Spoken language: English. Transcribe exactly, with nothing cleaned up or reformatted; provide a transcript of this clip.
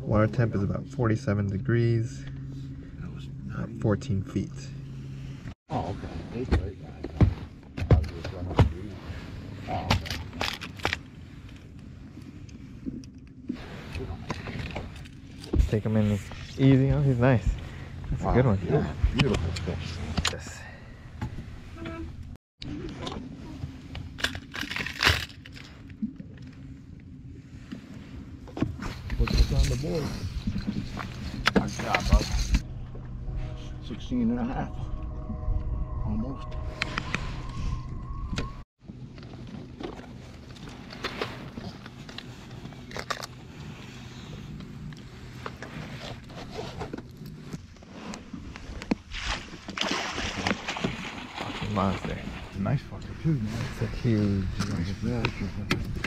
Water temp is about forty-seven degrees, about fourteen feet. Oh, okay. It's right. I was just running through. Oh, okay. Take him in easy. Oh, he's nice. That's Wow, a good one. Yeah, beautiful fish. Yes. What's on the board? I got about sixteen and a half. Almost. Monster. Nice fucker too, man. It's a huge nice fish.